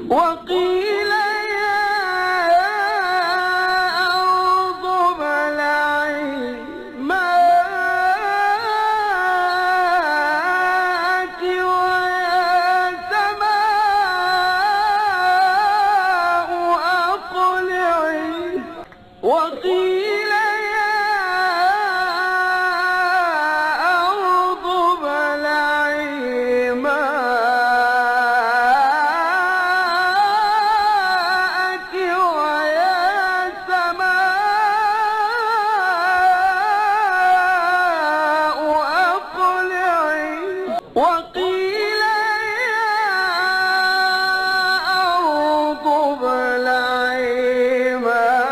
وقيل يا أرض ابلعي ماءك ويا سماء أقلعي وقيل يا أرض ابلعي ماءك ويا سماء أقلعي وقيل يا أرض ابلعي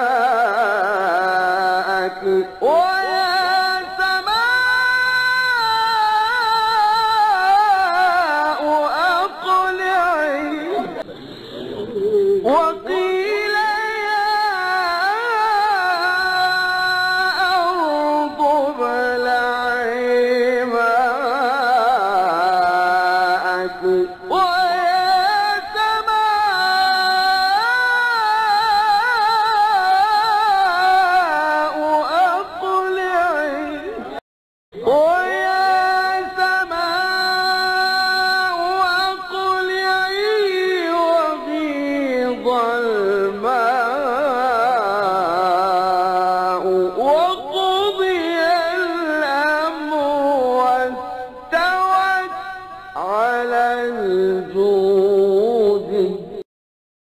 ماءك ويا سماء أقلعي وقيل يا أرض ابلعي ماءك